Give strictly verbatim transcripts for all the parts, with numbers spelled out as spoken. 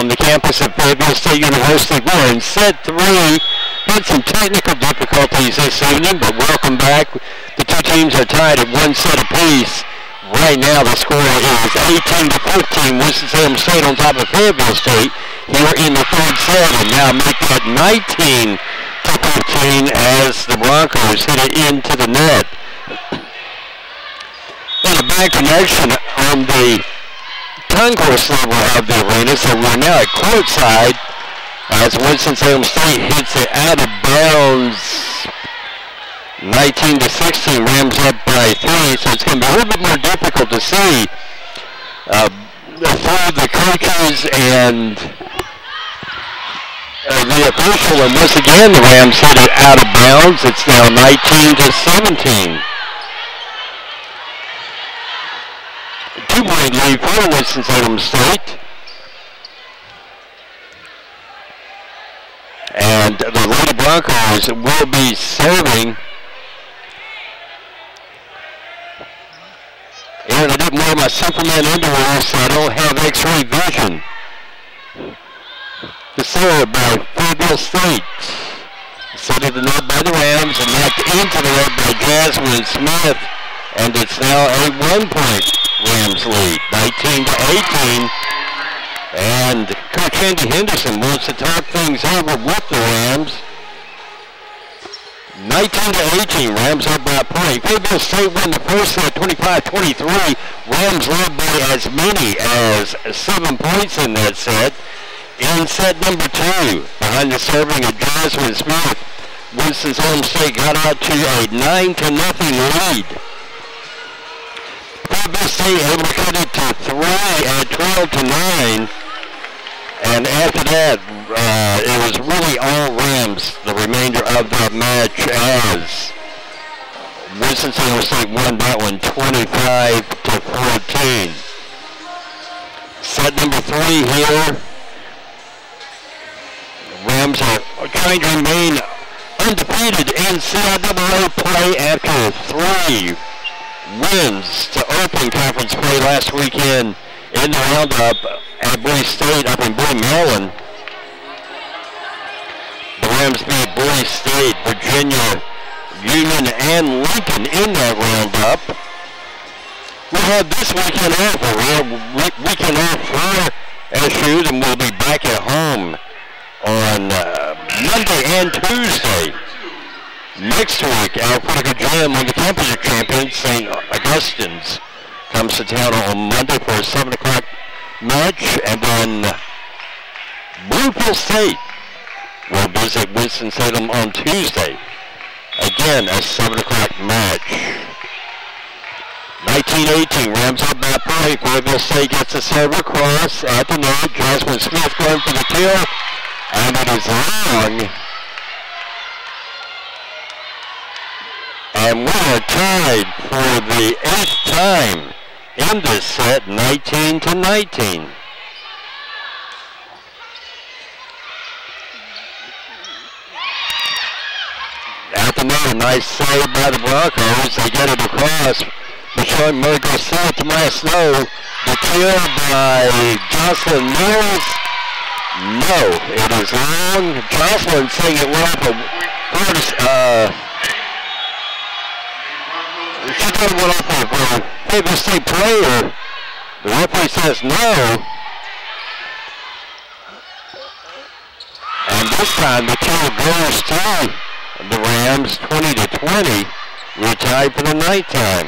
on the campus of Fayetteville State University. We're in set three. Had some technical difficulties this evening, but welcome back. The two teams are tied at one set apiece. Right now the score is eighteen to fifteen. Winston-Salem State on top of Fayetteville State here in the third set, and now make that nineteen to fifteen as the Broncos hit it into the net. And a bad connection on the concourse level of the arena, so we're now at courtside as Winston-Salem State hits it out of bounds. nineteen to sixteen, Rams up by three, so it's going to be a little bit more difficult to see uh, for the coaches and uh, the official. And once again, the Rams hit it out of bounds. It's now nineteen to seventeen. Two-point lead for Winston-Salem State. And the Lady Broncos will be serving. And I didn't wear my Superman underwear, so I don't have X-ray vision. The serve by Fayetteville State. Set of the net by the Rams and knocked into the net by Jasmine Smith. And it's now a one-point Rams lead, nineteen to eighteen. And Coach Andy Henderson wants to talk things over with the Rams. nineteen to eighteen, Rams up by a point. Fayetteville State won the first set, twenty-five twenty-three. Rams led by as many as seven points in that set. In set number two, behind the serving of Jasmine Smith, Winston-Salem State got out to a nine to nothing lead. Fayetteville State able to cut it to three at twelve to nine. And after that, uh, it was really all Rams the remainder of that match as Winston-Salem State won that one twenty-five to fourteen. Set number three here. Rams are trying to remain undefeated in C I A A play after three wins to open conference play last weekend in the roundup at Bowie State up in Bowie, Maryland. The Rams beat Bowie State, Virginia, Union, and Lincoln in that roundup. We'll have this weekend off. We'll have weekend off for S U, and we'll be back at home on uh, Monday and Tuesday. Next week, our Alpharetta Gym, when the campus champions, Saint Augustine's, comes to town on Monday for a seven o'clock match, and then Bluefield State will visit Winston-Salem on Tuesday. Again, a seven o'clock match. nineteen eighteen, Rams up by point. Fayetteville State gets a serve across at the net. Jasmine Smith going for the kill, and it is long. And we are tied for the eighth time in this set, nineteen to nineteen. At the net, a nice save by the Broncos. They get it across. Michelle Murray Garcia to Maya Snow. The kill by Jocelyn Mills. No, it is long. Jocelyn saying it well for first, uh, she thought it went off of a Fayetteville State player. The referee says no. And this time the kill goes to the Rams, twenty to twenty. We're tied for the night time.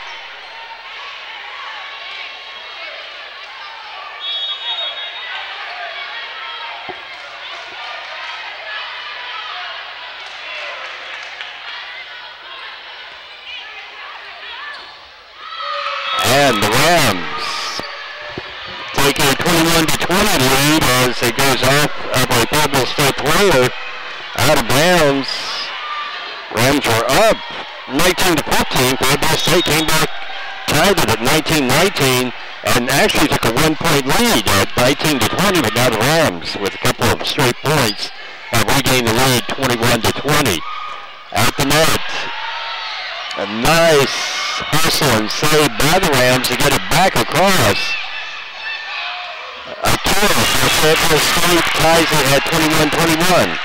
And the Rams taking a twenty-one to twenty lead as it goes off of a Fayetteville State player out of bounds. Rams are up nineteen to fifteen. Fayetteville State came back, tied it at nineteen nineteen, and actually took a one-point lead at nineteen to twenty, but now the Rams, with a couple of straight points, have regained the lead twenty-one to twenty. At the net, a nice hustle and save by the Rams to get it back across. A kill for Fayetteville State ties it at twenty-one twenty-one.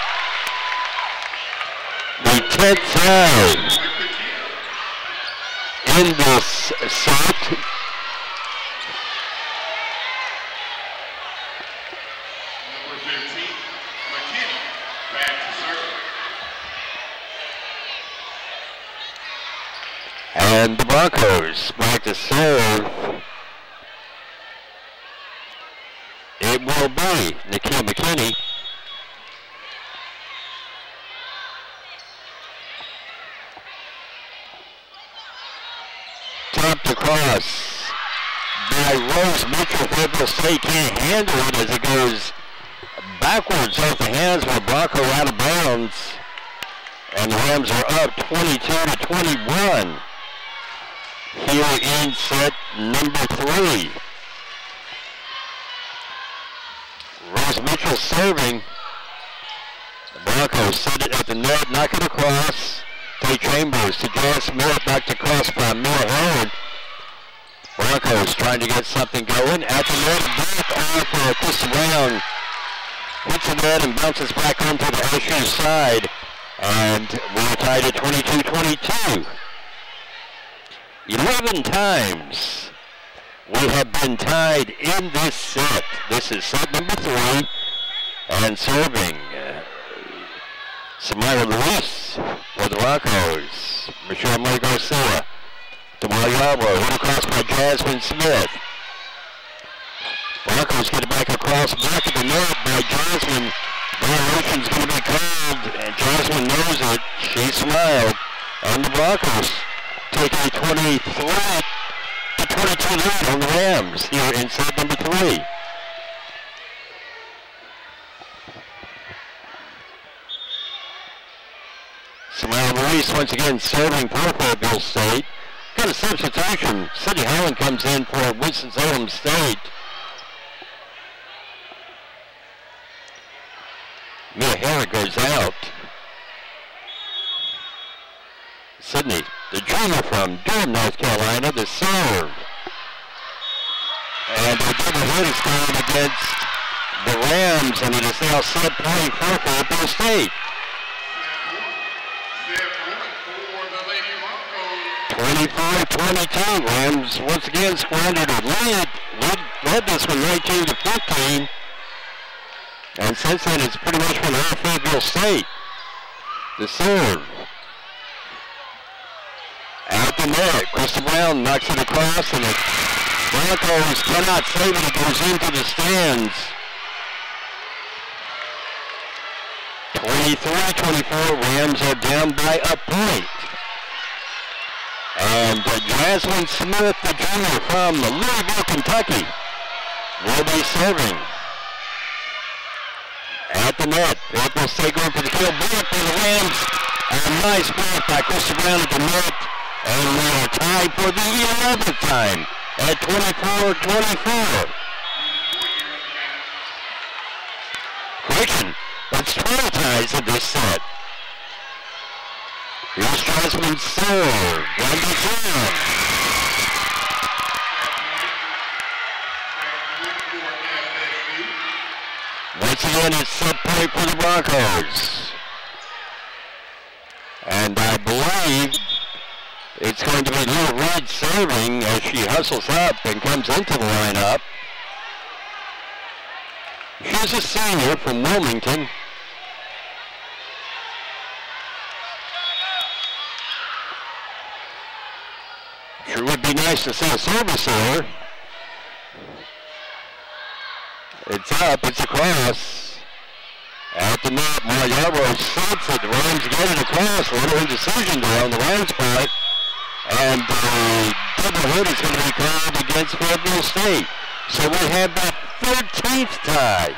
The tenth tie in this set. And the Broncos back to serve. It will be Nikhil McKinney. Topped across by Rose Mitchell. Fayetteville State can't handle it as it goes backwards off the hands of Bronco out of bounds. And the Rams are up twenty-two to twenty-one. Here in set number three. Rose Mitchell serving. The Broncos set it at the net, knock it across. Tay Chambers to Jazz Smith, back to cross by Mia Howard. Broncos trying to get something going. At the net, back off for Chris Brown. Hits the net and bounces back onto the S U side. And we're tied at twenty-two twenty-two. eleven times we have been tied in this set. This is set number three. And serving uh, Samira Luis for the Broncos. Michelle May Garcia. Tamar Yarbrough hit across by Jasmine Smith. Broncos get it back across, back of the net by Jasmine. Violation's going to be called, and Jasmine knows it. She smiled. And the Broncos take a twenty-three to twenty-two lead on the Rams here in set number three. Samara Luis once again serving for Fayetteville State. Got a substitution. City Holland comes in for Winston-Salem State. Mia Harris goes out. Sydney, the junior from Durham, North Carolina, the serve. And the double hit is going against the Rams, and it is now set point for Fayetteville State. twenty-four twenty-two, Rams once again squandered a lead. Led, led this one nineteen to fifteen. And since then, it's pretty much been all Fayetteville State. The serve. At the net, Krista Brown knocks it across, and the Broncos cannot save it. It goes into the stands. twenty-three twenty-four, Rams are down by a point. And uh, Jasmine Smith, the junior from Louisville, Kentucky, will be serving. At the net, Fayetteville State going for the kill. Back for the Rams. A nice block by Krista Brown at the net. And we are tied for the eleventh time at twenty-four twenty-four. Correction, that's twelve ties in this set. Here's Jasmine serve. One to zero. Once again, it's set point for the Broncos. And I believe it's going to be Lil Reed serving as she hustles up and comes into the lineup. She's a senior from Wilmington. Sure would be nice to see a service here. It's up, it's across. At the net, Mayaro sets it. The Rams get it across. A little indecision there on the Rams part. And the double hit is going to be called against Fayetteville State. So we have the thirteenth tie.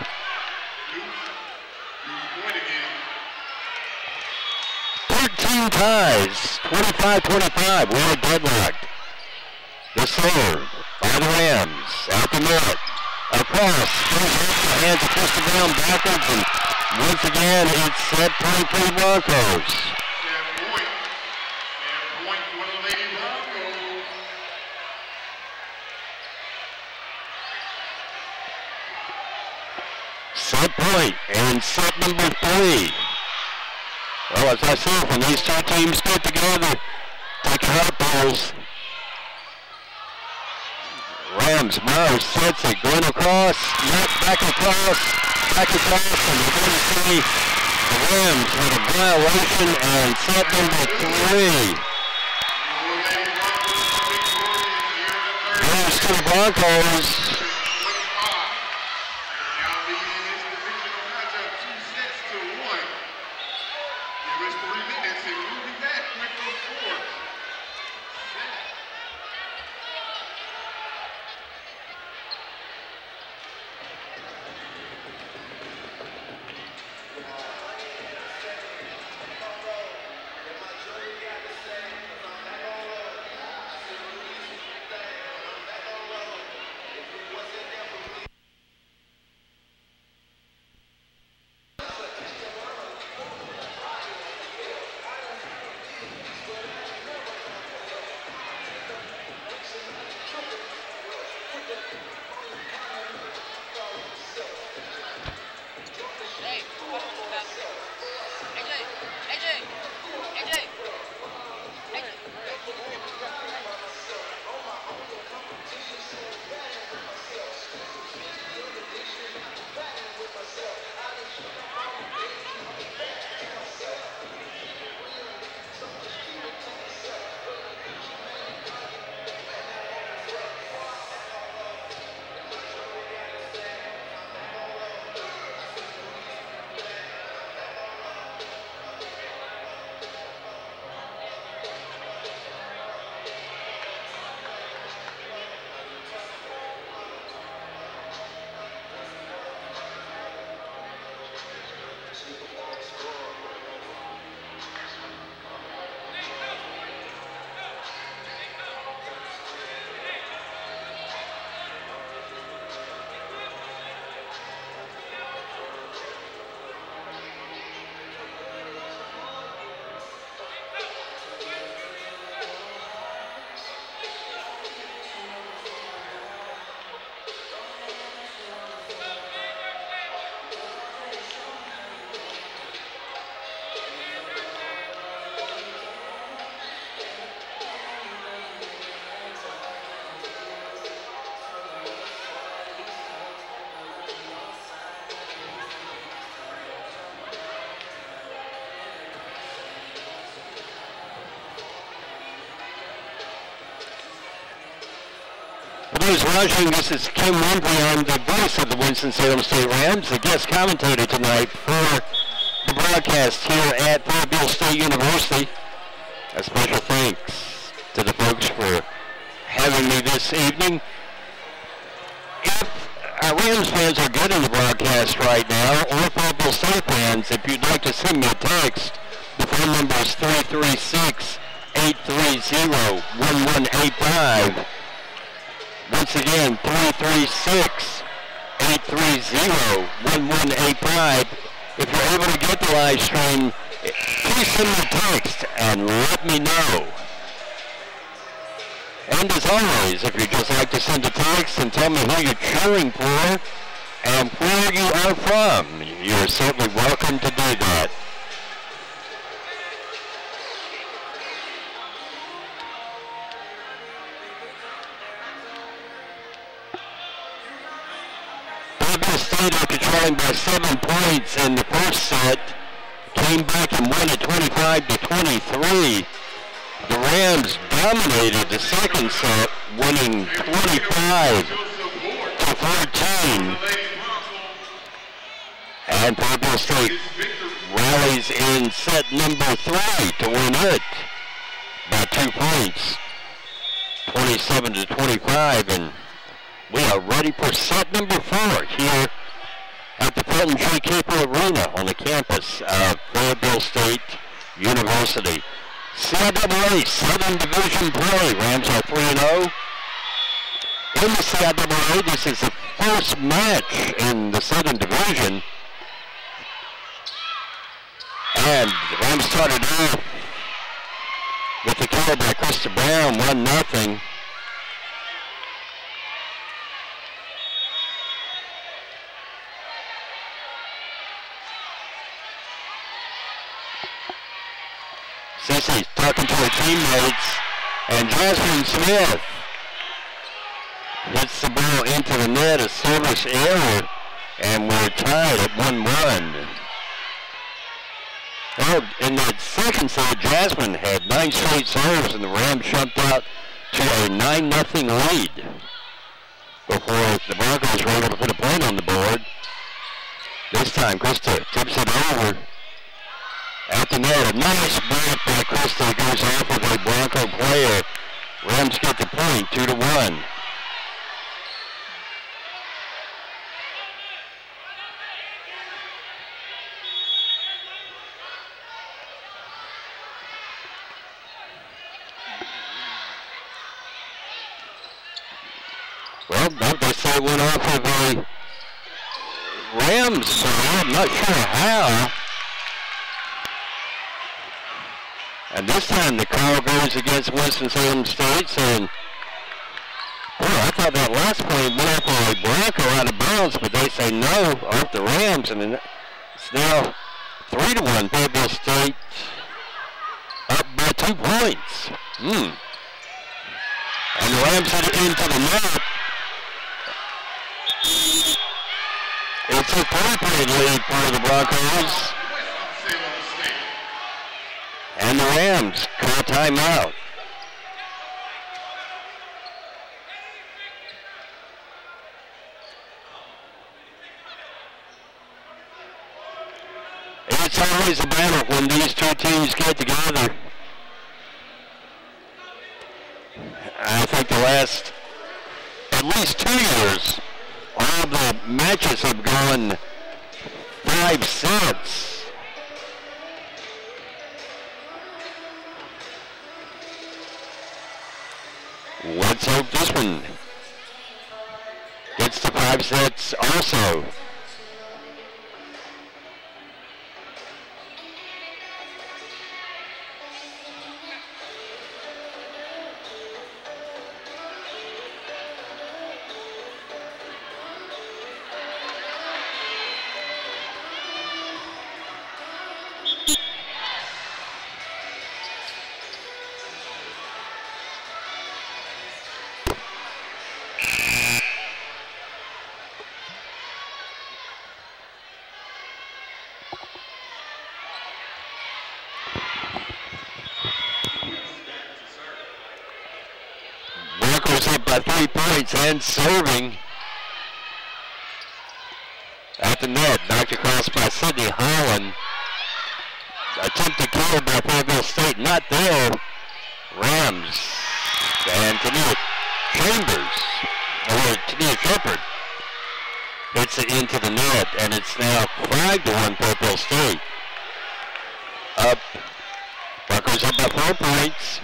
thirteen ties, twenty-five twenty-five. We're deadlocked. The serve by the Rams. Out the net. Across. Goes off the hands of Krista Brown backwards. And once again, it's set point for the Broncos. Set point and set number three. Well, as I said, when these two teams get together, take hot balls. Rams, Mars sets it, going across, not back across, back across, and we're going to see the Rams with a violation and set number three. Goes to the Broncos. News watching, this is Kim Wimbley. I'm the voice of the Winston-Salem State Rams, the guest commentator tonight for the broadcast here at Fayetteville State University. A special thanks to the folks for having me this evening. If our Rams fans are getting the broadcast right now, or Fayetteville State fans, if you'd like to send me a text, the phone number is three three six, eight three zero, one one eight five. Once again, three three six, eight three zero, one one eight five. If you're able to get the live stream, please send me a text and let me know. And as always, if you'd just like to send a text and tell me who you're cheering for and where you are from, you're certainly welcome to do that. State, after trailing by seven points in the first set, came back and won it twenty-five to twenty-three. The Rams dominated the second set, winning twenty-five to fourteen. And Fayetteville State rallies in set number three to win it by two points, twenty-seven to twenty-five. And we are ready for set number four here at the Felton J. Caper Arena on the campus of Fayetteville State University. C I A A Southern Division play. Rams are three and oh. In the C I A A, this is the first match in the Southern Division. And the Rams started off with the kill by Krista Brown, one nothing. Christie's talking to her teammates, and Jasmine Smith hits the ball into the net, a service error, and we're tied at one one. Well, in that second set, Jasmine had nine straight serves, and the Rams jumped out to a nine nothing lead before the Broncos were able to put a point on the board. This time, Krista tips it over at the net. A nice break by Krista goes off of a Bronco player. Rams get the point, two to one. Well, they say it went off of a Rams, so I'm not sure how. And this time the call goes against Winston-Salem State, saying, boy, I thought that last play went off of a Bronco out of bounds, but they say no, off the Rams, and it's now three to one, Fayetteville State up by two points. Hmm. And the Rams hit it into the net. It's a three-point lead for the Broncos. And the Rams call timeout. It's always a battle when these two teams get together. I think the last at least two years, all the matches have gone five sets. Let's hope this one gets to five sets also. Three points and serving at the net, knocked across by Sydney Holland. Attempted kill by Fayetteville State, not there. Rams and Tania Chambers, or Tania Shepard, hits it into the net, and it's now five to one Fayetteville State. Up, Broncos up by four points.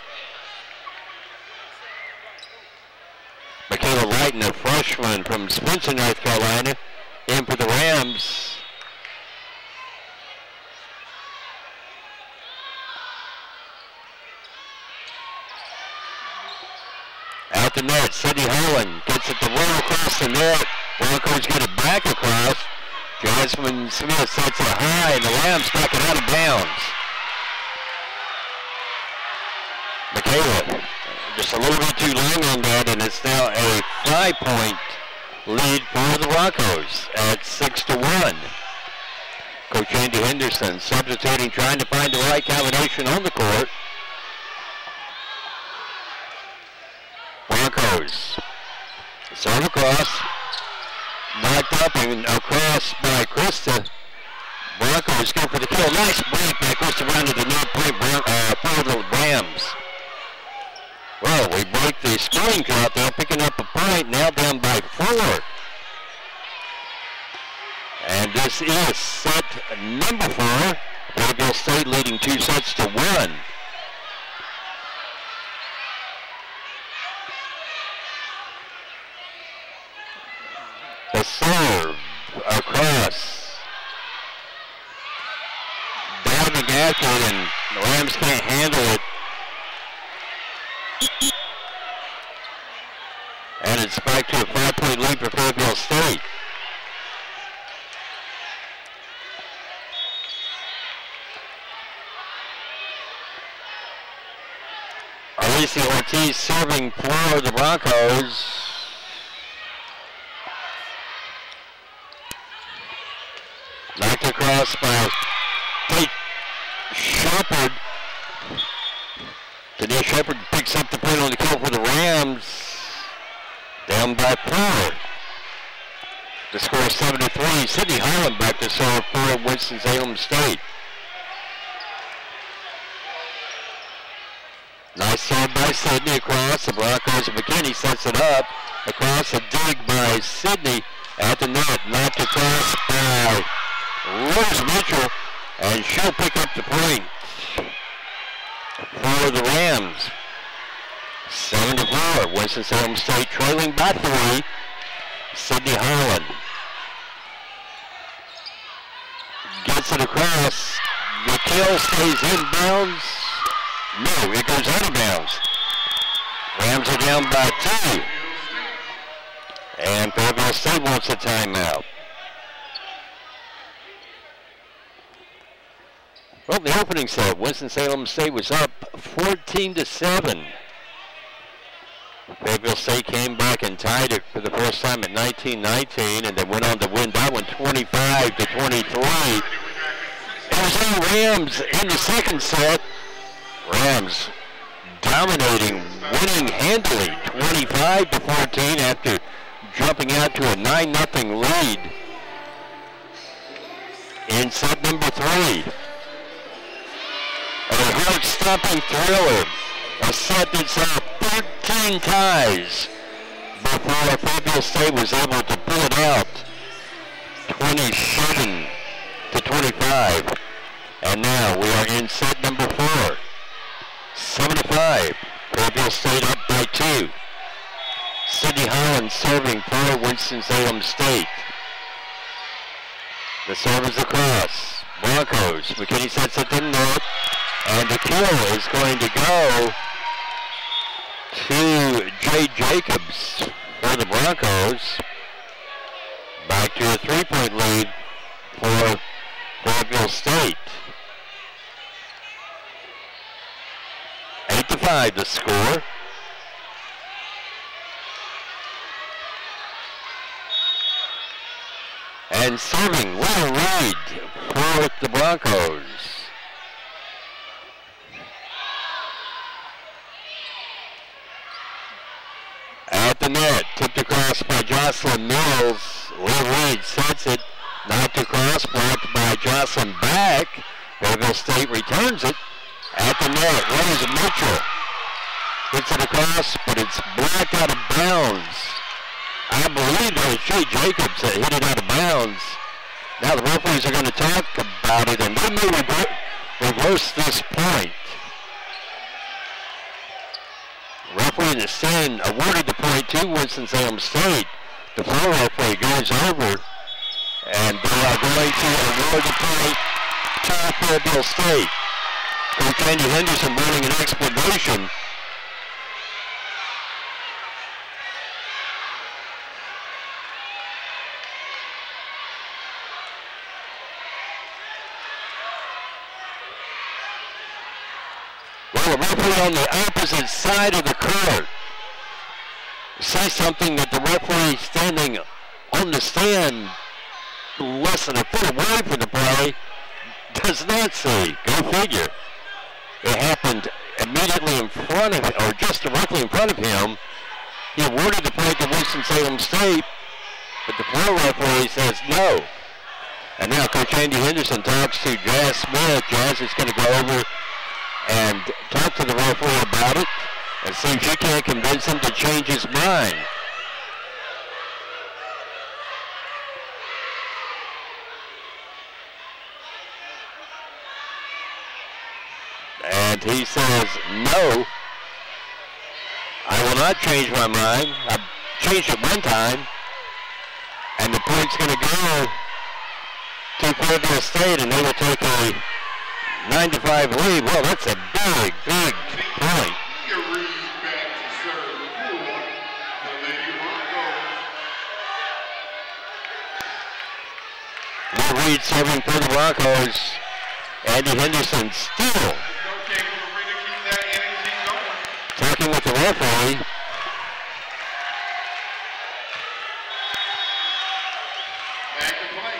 Michaela Lighton, a freshman from Spencer, North Carolina, in for the Rams. Out the net, Sydney Holland gets it to roll across the net. Broncos get it back across. Jasmine Smith sets it high, and the Rams knock it out of bounds. Michaela, just a little bit too long on that, and it's now a five-point lead for the Broncos at six to one. Coach Andy Henderson substituting, trying to find the right combination on the court. Broncos serve across, knocked up and across by Krista. Broncos go for the kill. Nice break by Krista Brown to the net point uh, for the Rams. Well, we break the scoring drought there, picking up a point, now down by four. And this is set number four. Fayetteville State leading two sets to one. The serve across. Diving after it, and the Rams can't handle it. And it's back to a five-point lead for Fayetteville State. Lacey Ortiz serving for the Broncos. Knocked across by Kate Shepard. Denise Shepard picks up the point on the kill for the Rams. Down by four. The score is seven to three. Sydney Holland back to serve for Winston-Salem State. Nice serve by Sydney across. The Broncos of McKinney sets it up. Across a dig by Sydney at the net. Knocked across by Rose Mitchell. And she'll pick up the point for the Rams. seven to four. Winston-Salem State trailing by three. Sydney Holland gets it across. The kill stays inbounds. No, it goes out of bounds. Rams are down by two. And Fayetteville State wants a timeout. Well, the opening set, Winston-Salem State was up fourteen to seven. Fayetteville State came back and tied it for the first time in nineteen nineteen, and they went on to win that one twenty-five to twenty-three. It was all Rams in the second set. Rams dominating, winning handily, twenty-five to fourteen after jumping out to a nine nothing lead in set number three. A heart-stopping thriller, a set that saw thirteen ties before Fayetteville State was able to pull it out, twenty-seven to twenty-five. And now we are in set number four. seven to five. Fayetteville State up by two. Sydney Holland serving for Winston-Salem State. The serve is across. Broncos. McKinney sets it to net. And the kill is going to go to Jay Jacobs for the Broncos. Back to a three-point lead for Fayetteville State. eight to five the score. And serving Will Reed for the Broncos. At the net, tipped across by Jocelyn Mills. Will Reed sets it, knocked across, blocked by Jocelyn back. Fayetteville State returns it. At the net, Rose Mitchell hits it across, but it's blocked out of bounds. I believe that was Jay Jacobs that hit it out of bounds. Now the referees are going to talk about it, and they may rever- reverse this point. Referee in the stand awarded the point to Winston-Salem State. The floor referee goes over, and they are going to award the point to Fayetteville State. Coach Andy Henderson running an explanation. Well, the referee on the opposite side of the court sees something that the referee standing on the stand less than a foot away from the play does not see. Go figure. It happened immediately in front of him, or just directly in front of him. He awarded the point to Winston-Salem State, but the floor referee says no. And now Coach Andy Henderson talks to Jazz Smith. Jazz is going to go over and talk to the referee about it and see if she can't convince him to change his mind. And he says, no, I will not change my mind. I've changed it one time. And the point's going to go to Fayetteville State, and they will take a nine to five lead. Well, that's a big, big point. Will Reed serving for the Broncos. Andy Henderson still referee. Back to play.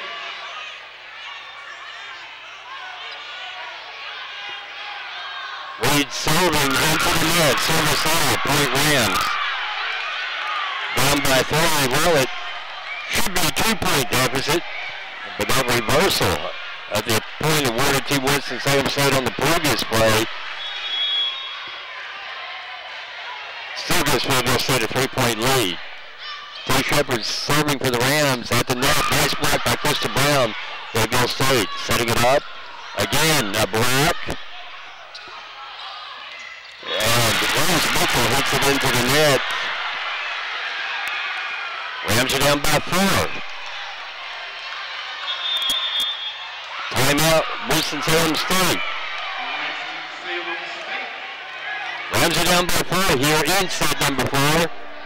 Reed serving into the net. Service out. Point Rams. Down by three. Well, it should be a two-point deficit, but that reversal at the point awarded to Winston-Salem State on the previous play still gives Fayetteville State a three-point lead. Tay Shepard serving for the Rams at the net. Nice block by Krista Brown. Fayetteville State setting it up. Again, a block. And Rose Mitchell hits it into the net. Rams are down by four. Timeout, Winston-Salem State. Rams are down by four here in set number four.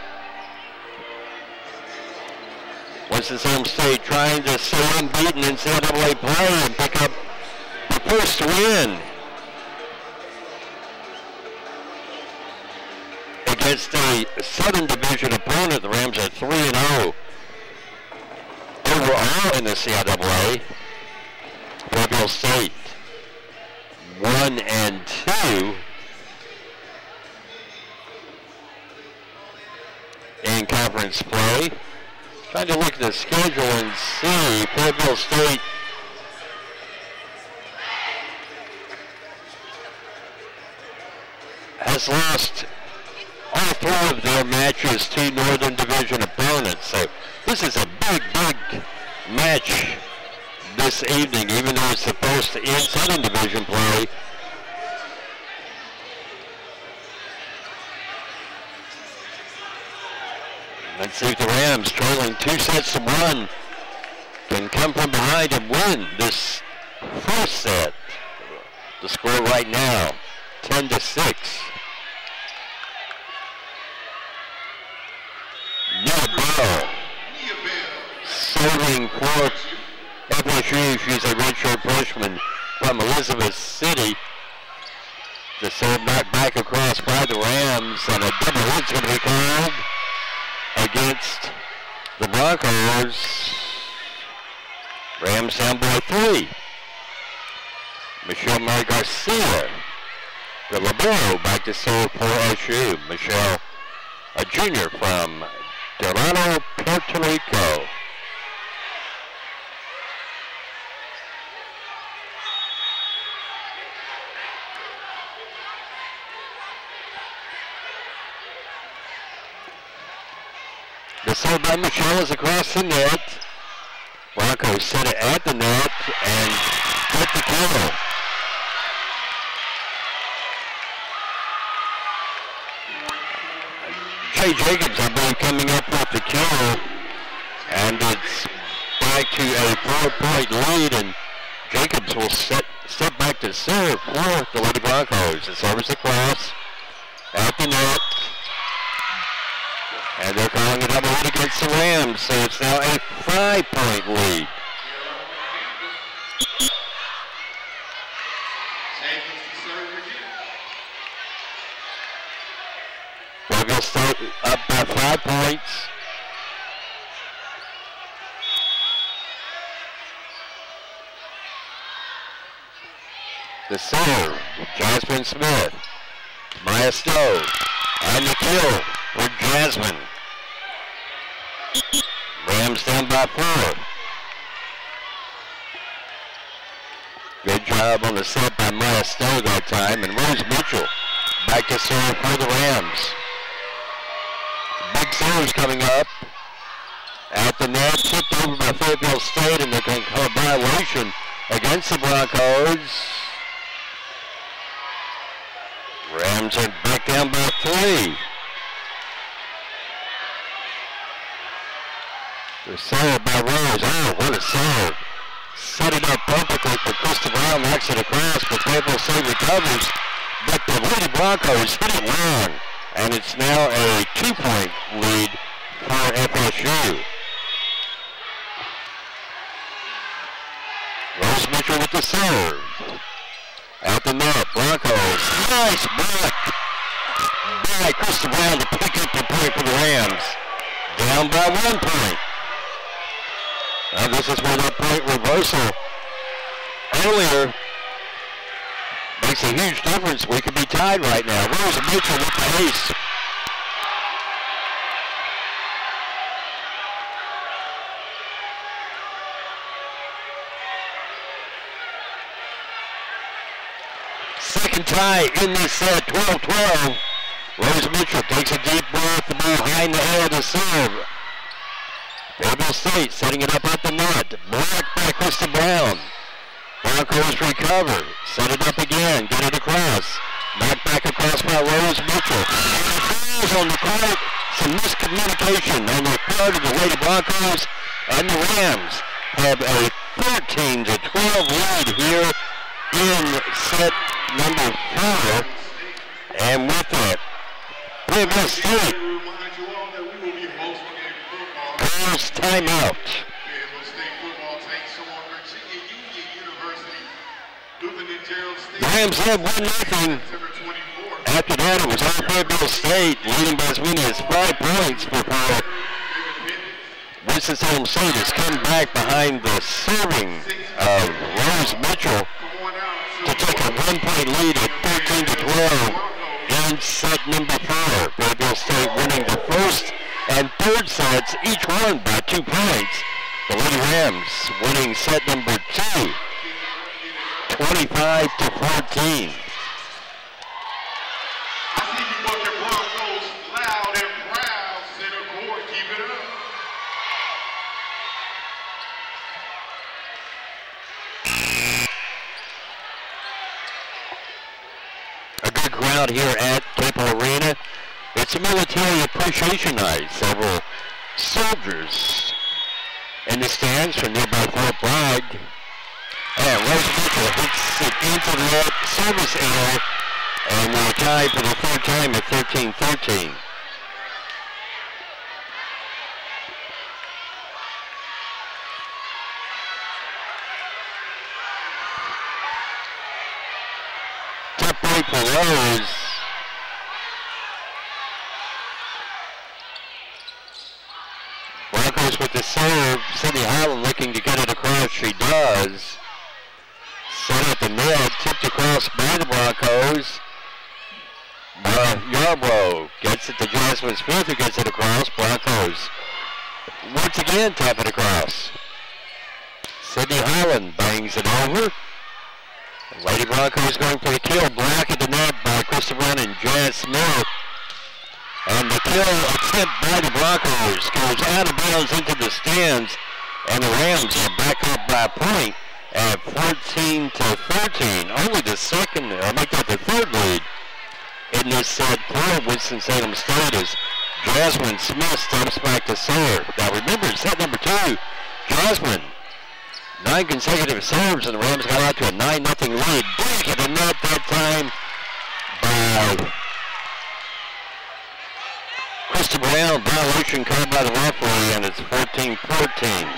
Winston-Salem State trying to stay unbeaten in N C double A play and pick up the first win against a Southern Division opponent. The Rams are three and oh overall in the N C double A. Fayetteville State one and two in conference play. Trying to look at the schedule and see Fayetteville State has lost all three of their matches to Northern Division opponents. So this is a big, big match this evening, even though it's the first in Southern Division play. Let's see if the Rams, trailing two sets to one, can come from behind and win this first set. The score right now, ten to six. Nia Bell serving for F S U. She's a redshirt freshman from Elizabeth City. The serve knocked back across by the Rams, and a double hit's going to be called against the Broncos. Rams down by three. Michelle Mary Garcia, the libero, back to serve for S U. Michelle, a junior from Delano, Puerto Rico. The serve by Michelle is across the net. Broncos set it at the net and get the kill. Jay Jacobs, I believe, coming up with the kill. And it's back to a four-point lead, and Jacobs will set, step back to serve for the Lady Broncos. The service across at the net. And they're calling a double hit against the Rams, so it's now a five-point lead. Fayetteville State up by five points. The serve, Jasmine Smith, Maya Stowe, and the kill for Jasmine. Rams down by four. Good job on the set by Maya Stowe that time, and Rose Mitchell back to serve for the Rams. Big serves coming up at the net, tipped over by Fayetteville State, and they're going to call a violation against the Broncos. Rams are back down by three. The serve by Rose. Oh, what a serve. Set it up perfectly for Krista Brown, knocks it across, but Fayetteville State recovers. But the Lady Broncos hit it long, and it's now a two-point lead for F S U. Rose Mitchell with the serve. At the net, Broncos. Nice block by Krista Brown to pick up the point for the Rams. Down by one point. Now this is where that point reversal earlier makes a huge difference. We could be tied right now. Rose Mitchell with the ace. Second tie in this set, twelve twelve. Rose Mitchell takes a deep breath, the ball behind the air to serve. Fayetteville State setting it up at the net. Blocked by Krista Brown. Broncos recover. Set it up again. Get it across. Knocked back across by Rose Mitchell. Fouls on the court. Some miscommunication on the part of the Lady Broncos. And the Rams have a fourteen to twelve lead here in set number four. And with that, Fayetteville State calls timeout. The Rams have one nothing. After that, it was all Fayetteville State, leading by as many as five points before Winston-Salem State has come back behind the serving of Rose Mitchell to take a one-point lead at thirteen to twelve in set number four. Fayetteville State winning the first and third sets, each one by two points. The Lady Rams winning set number two, twenty-five to fourteen. I see you fucking Broncos loud and proud, center court, keep it up. A good crowd here at Capo Arena. It's a military appreciation night. Several soldiers in the stands from nearby Fort Bragg. And Rose Mitchell hits it into the net, service error, and we're tied for the third time at thirteen thirteen. Tough break for Rose. Broncos with the serve. Sydney Holland looking to get it across. She does. Set at the net, tipped across by the Broncos. Uh, Yarbrough gets it to Jasmine Smith, who gets it across. Broncos once again tap it across. Sydney Holland bangs it over. Lady Broncos going for the kill. Block at the net by Krista Brown and Jazz Smith. And the kill attempt by the Broncos goes out of bounds into the stands. And the Rams are back up by a point at fourteen to thirteen. Only the second, or make that the third lead in this set for Winston-Salem State as Jasmine Smith steps back to serve. Now remember, set number two, Jasmine, nine consecutive serves, and the Rams got out to a nine nothing lead. Back at the net that time by Krista Brown. Violation called by the referee, and it's fourteen fourteen.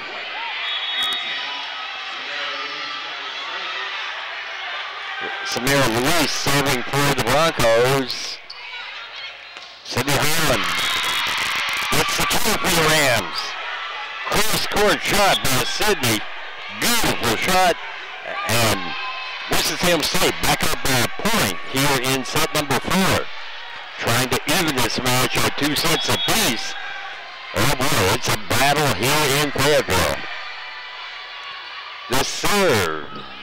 Samira Luis serving for the Broncos. Sydney Holland gets the kill for the Rams. Cross-court shot by Sydney. Beautiful shot. And Winston-Salem State back up by a point here in set number four. Trying to even this match at two sets apiece. Oh boy, it's a battle here in Fayetteville. The serve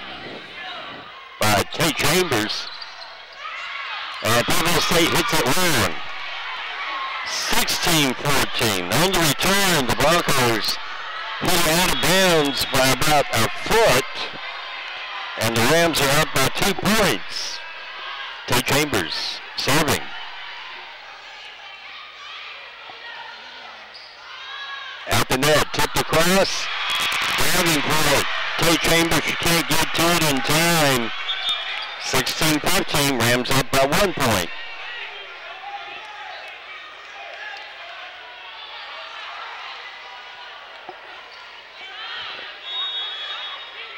by Tay Chambers. And Fayetteville State hits it long. sixteen fourteen. On the return, the Broncos hit out of bounds by about a foot. And the Rams are up by two points. Tay Chambers serving. Out the net, tipped across. Diving for it. Tay Chambers, she can't get to it in time. sixteen fifteen, Rams up by one point.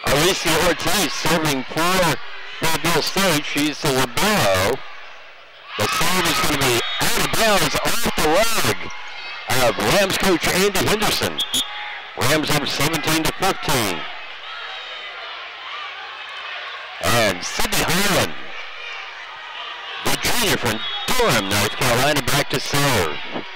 Alicia Ortiz serving for Fayetteville State. She's the libero. The serve is going to be out of bounds off the leg of Rams coach Andy Henderson. Rams up seventeen to fifteen. And Sidney Harlan, the junior from Durham, North Carolina, back to serve.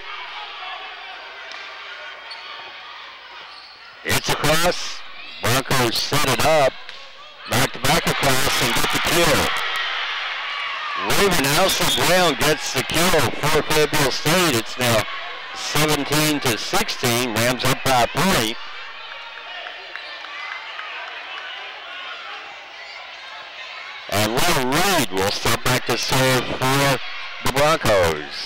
It's across. Broncos set it up. Knocked back across and get the kill. Raven Alston Brown gets the kill for Fayetteville State. It's now seventeen to sixteen. Rams up by a point. And Will Reed will step back to serve for the Broncos.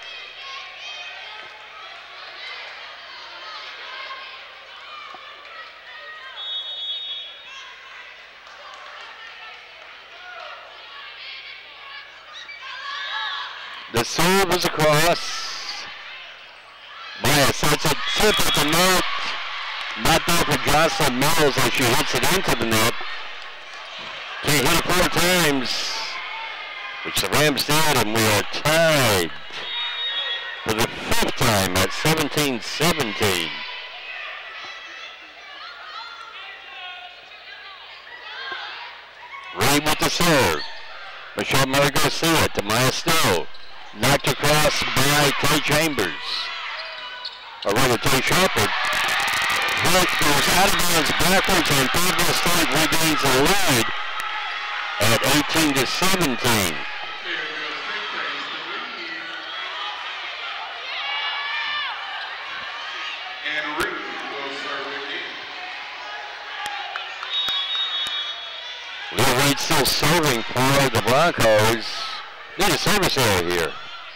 The serve is across. Bias sets it tip at the net. Not there for Jocelyn Mills as she hits it into the net. Can't hit it four times, which the Rams did, and we are tied for the fifth time at seventeen seventeen. Reed with the serve. Michelle Murray Garcia to Maya Stowe. Knocked across by Tay Chambers. Or rather, Tay Shepard. Hit goes out of bounds backwards, and Fayetteville State regains the lead at eighteen to seventeen. And Reed will serve again. Lil Reed still serving for the Broncos. Need a service error here.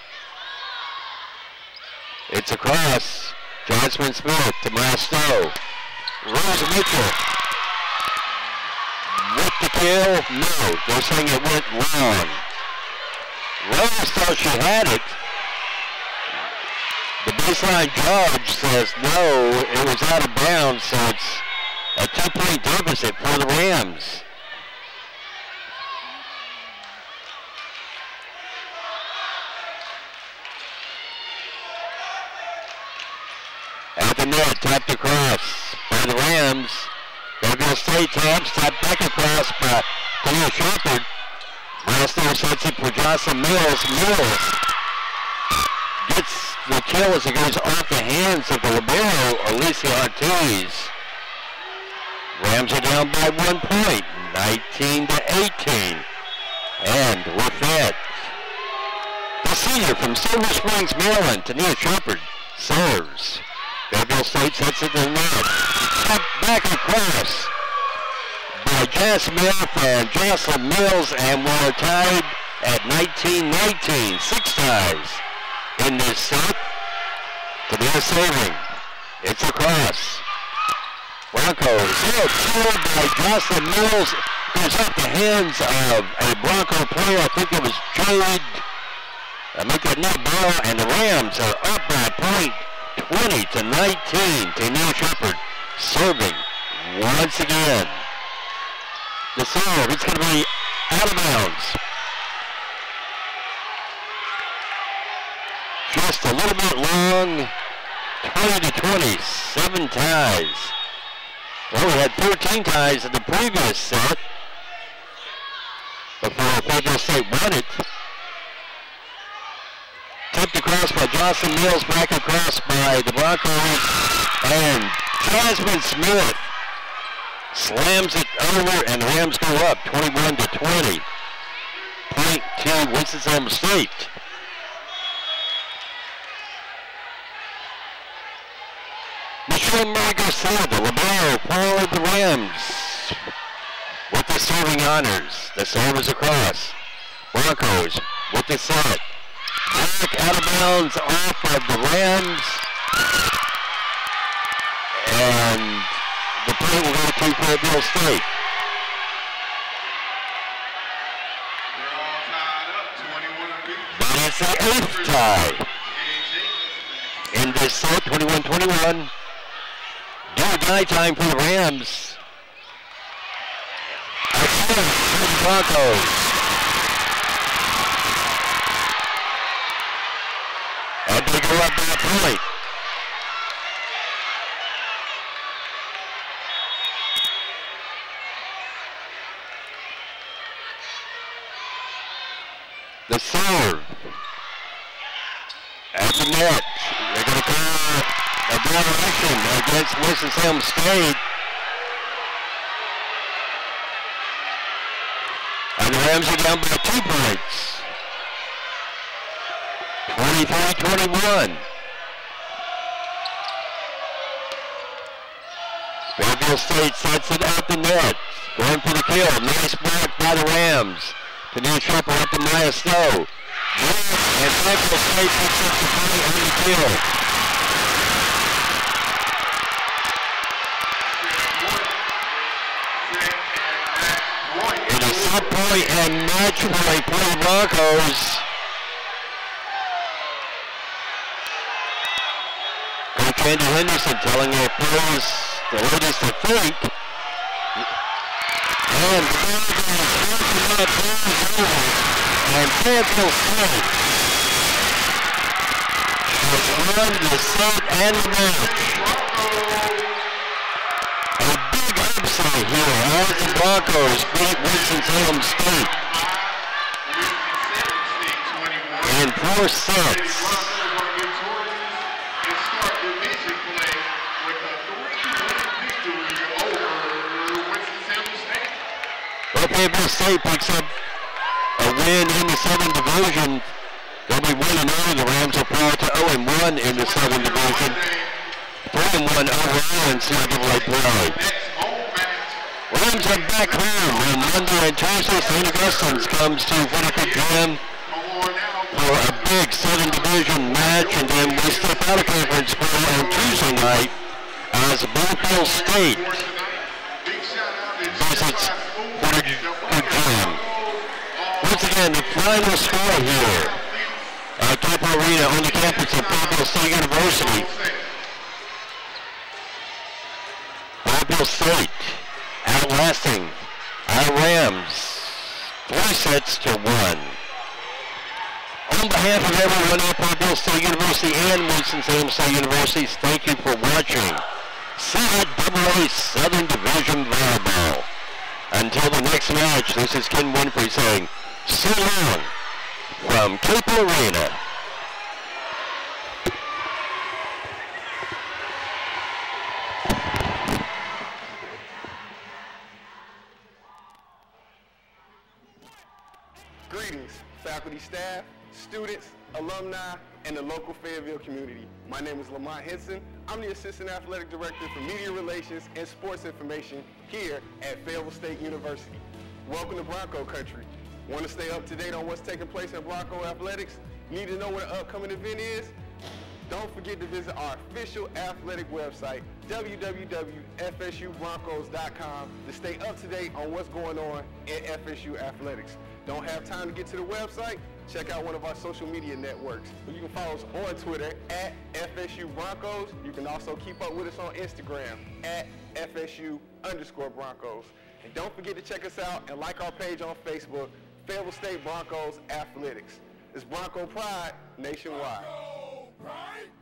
It's across. Jasmine Smith to Masto. Rose Mitchell. With the kill? No. They're saying it went wrong. Rose thought she had it. The baseline judge says no, it was out of bounds, so it's a two-point deficit for the Rams. At the net, tapped across by the Rams. Fayetteville State taps, tapped back across by Taylor Shepard. Milestone sets it for Jocelyn Mills. Mills gets the kill as it goes off the hands of the libero, Alicia Ortiz. Rams are down by one point, nineteen to eighteen. And with that, the senior from Silver Springs, Maryland, Tania Shepard, serves. Fayetteville State sets it to the net. Tapped back across by Jess Smith and Jocelyn Mills, and we're tied at nineteen nineteen. Six ties in this set. Tania serving. It's across. Broncos hit killed by Jocelyn Mills. Goes off the hands of a Bronco player. I think it was Jade. I make that new ball, and the Rams are up by a point, twenty to nineteen. Tania Shepard serving once again. The serve, it's going to be out of bounds. Just a little bit long. twenty to twenty, seven ties. Well, we had thirteen ties in the previous set before Fayetteville State won it. Tipped across by Jocelyn Mills, back across by the Broncos, and Jasmine Smith slams it over, and the Rams go up twenty-one to twenty. Point to Winston-Salem State. Michelle Murray Garcia, the libero for the Rams, with the serving honors. The serve is across. Broncos with the set. Back out of bounds off of the Rams. And the play will go to Fayetteville State. They're all tied up, twenty-one apiece. That is the eighth tie in this set, twenty-one twenty-one. Do or die time for the Rams. A point for the Broncos. go up by a point. The serve. At the net. They're going to call a violation against Winston-Salem State. And the Rams are down by two points. twenty-three twenty-one. Fayetteville State sets it at the net. Going for the kill. Nice block by the Rams. To Neil Sharper up to Maya Stowe. And Fayetteville State picks up the point on the kill. It is set point and match point for the Broncos. Coach Andy Henderson telling their players the latest to think. And the Broncos forcing that ball over. And Fayetteville State has won the set and the match. A big upset here as the Broncos beat Winston-Salem State in four sets. Well, Fayetteville State picks up a win in the Southern Division. They'll be one and oh. The Rams will fall to oh and one in the Southern Division. three and one overall in C double A play. Rams are back home on Monday and Tuesday. Saint Augustine's comes to Whitaker Gym for a big Southern Division match, and then we step out of conference play on Tuesday night as Bluefield State visits Whitaker Gym. Once again, the final score here at Capital Arena on the campus of Fayetteville State University. Fayetteville State outlasting our Rams three sets to one. On behalf of everyone at Fayetteville State University and Winston-Salem State University, thank you for watching C double A Southern Division Volleyball. Until the next match, this is Ken Winfrey saying, so long from Capital Arena. Greetings, faculty, staff, students, alumni, and the local Fayetteville community. My name is Lamont Henson. I'm the Assistant Athletic Director for Media Relations and Sports Information here at Fayetteville State University. Welcome to Bronco Country. Want to stay up to date on what's taking place in Bronco athletics? Need to know what an upcoming event is? Don't forget to visit our official athletic website, w w w dot f s u broncos dot com, to stay up to date on what's going on in F S U athletics. Don't have time to get to the website? Check out one of our social media networks. You can follow us on Twitter at F S U Broncos. You can also keep up with us on Instagram at F S U underscore Broncos. And don't forget to check us out and like our page on Facebook, Fayetteville State Broncos Athletics. It's Bronco Pride nationwide. Bronco Pride.